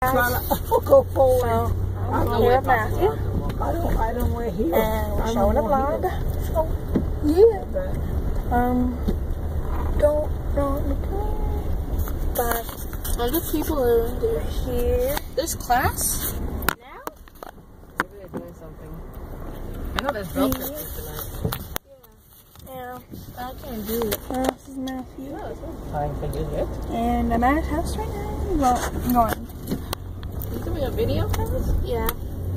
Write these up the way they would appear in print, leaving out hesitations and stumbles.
Go forward. So, I'm here with Matthew. I don't wear heels. And we're showing a vlog. So, yeah. Don't know what we're doing. But other people are here. There's class now? Maybe they're doing something. I know there's velcro tonight. Yeah. I can't do it. This is Matthew. Time for you yet? And I'm at his house right now. Well, I'm going. You doing a video for us? Yeah.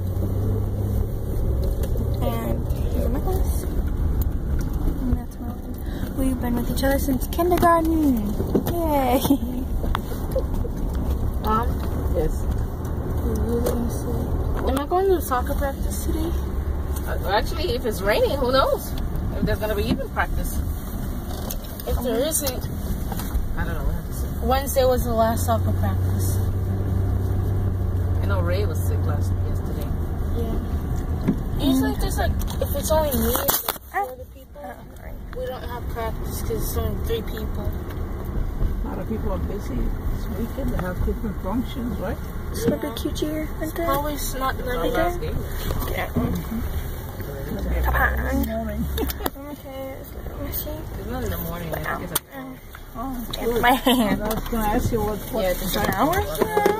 And here's my class. And that's Melvin. We've been with each other since kindergarten. Yay. Yes. Am I going to soccer practice today? Actually, if it's raining, who knows? If there's going to be even practice. If there isn't, I don't know. We'll have to see. Wednesday was the last soccer practice. I know Ray was sick yesterday. Yeah. Usually there's like, if it's only me and like 4 other people, we don't have practice because it's only 3 people. A lot of people are busy this weekend. They have different functions, right? It's gonna be cute here. It's always not Our gonna be last there. game. Yeah. Morning. Okay, let me see. It's not in the morning. I think it's My hand. I was going to ask you what Yeah, it's hours now.